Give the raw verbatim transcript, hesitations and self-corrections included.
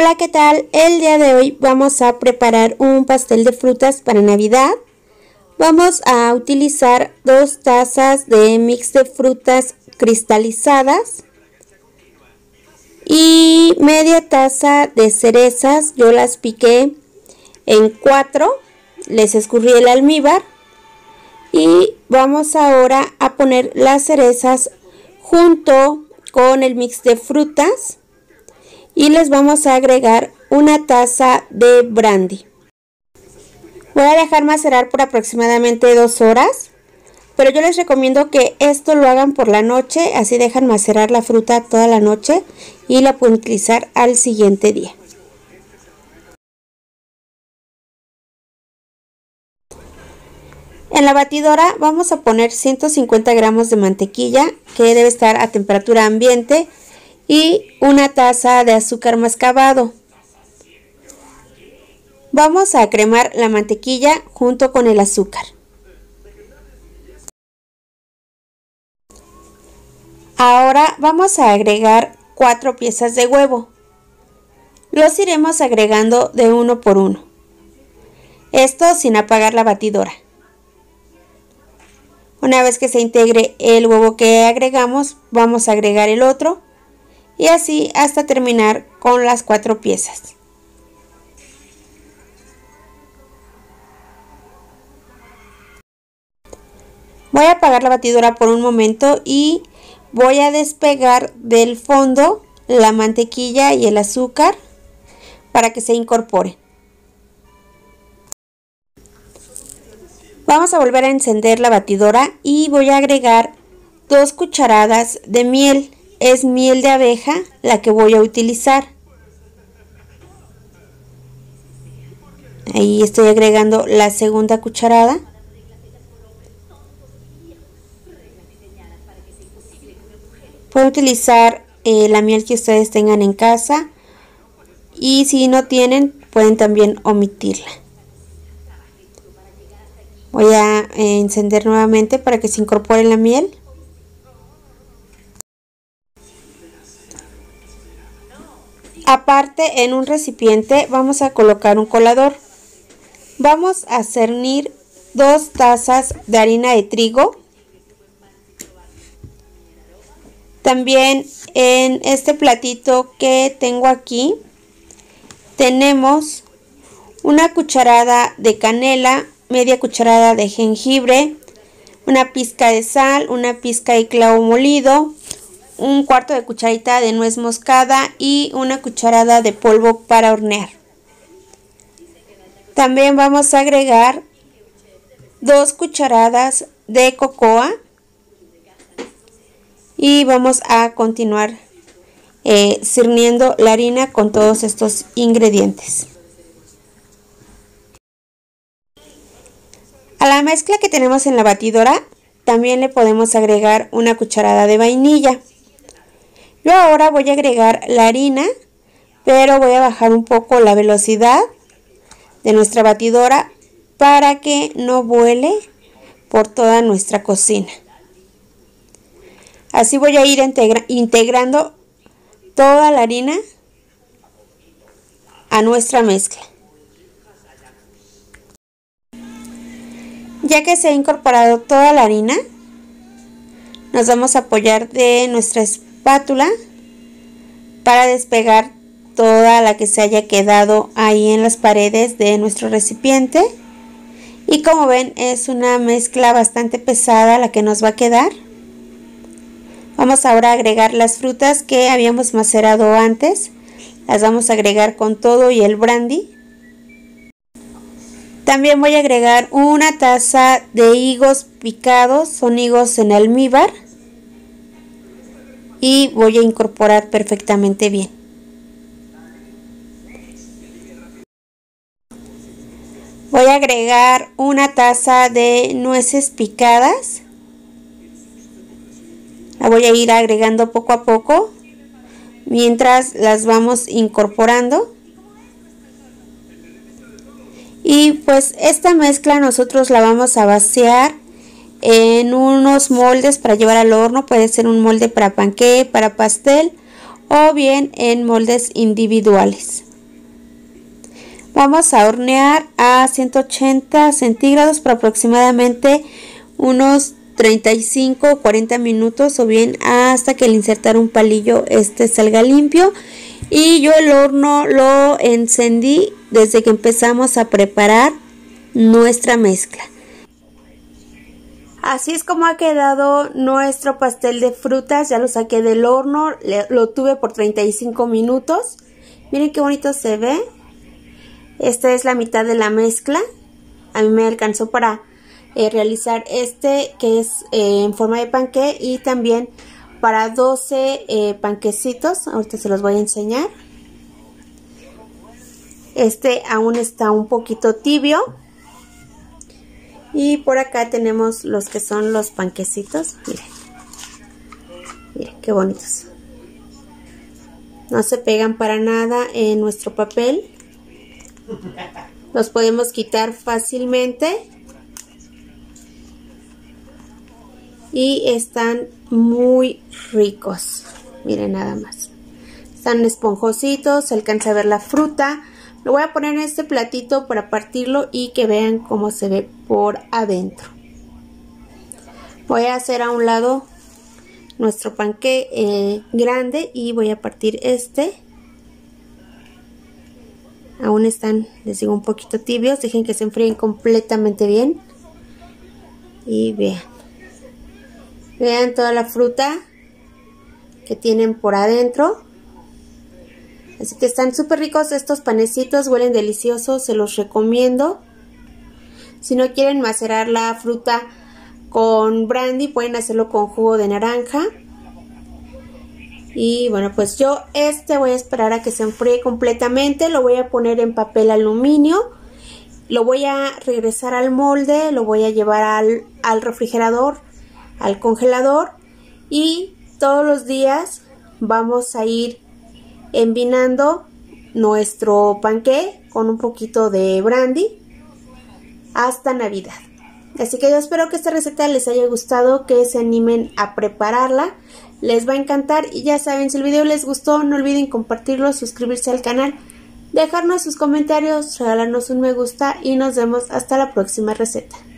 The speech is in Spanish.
Hola, ¿qué tal? El día de hoy vamos a preparar un pastel de frutas para Navidad. Vamos a utilizar dos tazas de mix de frutas cristalizadas y media taza de cerezas. Yo las piqué en cuatro, les escurrí el almíbar y vamos ahora a poner las cerezas junto con el mix de frutas. Y les vamos a agregar una taza de brandy. Voy a dejar macerar por aproximadamente dos horas, pero yo les recomiendo que esto lo hagan por la noche, así dejan macerar la fruta toda la noche y la pueden utilizar al siguiente día. En la batidora vamos a poner ciento cincuenta gramos de mantequilla, que debe estar a temperatura ambiente, y una taza de azúcar mascabado. Vamos a cremar la mantequilla junto con el azúcar. Ahora vamos a agregar cuatro piezas de huevo. Los iremos agregando de uno por uno. Esto sin apagar la batidora. Una vez que se integre el huevo que agregamos, vamos a agregar el otro. Y así hasta terminar con las cuatro piezas. Voy a apagar la batidora por un momento y voy a despegar del fondo la mantequilla y el azúcar para que se incorporen. Vamos a volver a encender la batidora y voy a agregar dos cucharadas de miel. Es miel de abeja la que voy a utilizar. Ahí estoy agregando la segunda cucharada. Pueden utilizar eh, la miel que ustedes tengan en casa, y si no tienen pueden también omitirla. Voy a eh, encender nuevamente para que se incorpore la miel. Aparte, en un recipiente vamos a colocar un colador. Vamos a cernir dos tazas de harina de trigo. También en este platito que tengo aquí tenemos una cucharada de canela, media cucharada de jengibre, una pizca de sal, una pizca de clavo molido, un cuarto de cucharita de nuez moscada y una cucharada de polvo para hornear. También vamos a agregar dos cucharadas de cocoa y vamos a continuar eh, cerniendo la harina con todos estos ingredientes. A la mezcla que tenemos en la batidora también le podemos agregar una cucharada de vainilla. Yo ahora voy a agregar la harina, pero voy a bajar un poco la velocidad de nuestra batidora para que no vuele por toda nuestra cocina. Así voy a ir integra- integrando toda la harina a nuestra mezcla. Ya que se ha incorporado toda la harina, nos vamos a apoyar de nuestra espátula para despegar toda la que se haya quedado ahí en las paredes de nuestro recipiente. Y como ven, es una mezcla bastante pesada la que nos va a quedar. Vamos ahora a agregar las frutas que habíamos macerado antes. Las vamos a agregar con todo y el brandy. También voy a agregar una taza de higos picados, son higos en almíbar. Y voy a incorporar perfectamente bien. Voy a agregar una taza de nueces picadas. La voy a ir agregando poco a poco mientras las vamos incorporando. Y pues esta mezcla nosotros la vamos a vaciar en unos moldes para llevar al horno. Puede ser un molde para panqué, para pastel, o bien en moldes individuales. Vamos a hornear a ciento ochenta centígrados por aproximadamente unos treinta y cinco o cuarenta minutos, o bien hasta que al insertar un palillo este salga limpio. Y yo el horno lo encendí desde que empezamos a preparar nuestra mezcla. Así es como ha quedado nuestro pastel de frutas. Ya lo saqué del horno, lo tuve por treinta y cinco minutos. Miren qué bonito se ve. Esta es la mitad de la mezcla. A mí me alcanzó para eh, realizar este que es eh, en forma de panqué, y también para doce eh, panquecitos. Ahorita se los voy a enseñar. Este aún está un poquito tibio. Y por acá tenemos los que son los panquecitos. Miren, miren qué bonitos. No se pegan para nada en nuestro papel. Los podemos quitar fácilmente. Y están muy ricos. Miren nada más. Están esponjositos, se alcanza a ver la fruta. Lo voy a poner en este platito para partirlo y que vean cómo se ve por adentro. Voy a hacer a un lado nuestro panqué eh, grande y voy a partir este. Aún están, les digo, un poquito tibios. Dejen que se enfríen completamente bien. Y vean. Vean toda la fruta que tienen por adentro. Así que están súper ricos estos panecitos, huelen deliciosos, se los recomiendo. Si no quieren macerar la fruta con brandy, pueden hacerlo con jugo de naranja. Y bueno, pues yo este voy a esperar a que se enfríe completamente. Lo voy a poner en papel aluminio. Lo voy a regresar al molde, lo voy a llevar al, al refrigerador, al congelador. Y todos los días vamos a ir envinando nuestro panqué con un poquito de brandy hasta Navidad. Así que yo espero que esta receta les haya gustado, que se animen a prepararla, les va a encantar. Y ya saben, si el video les gustó, no olviden compartirlo, suscribirse al canal, dejarnos sus comentarios, regalarnos un me gusta, y nos vemos hasta la próxima receta.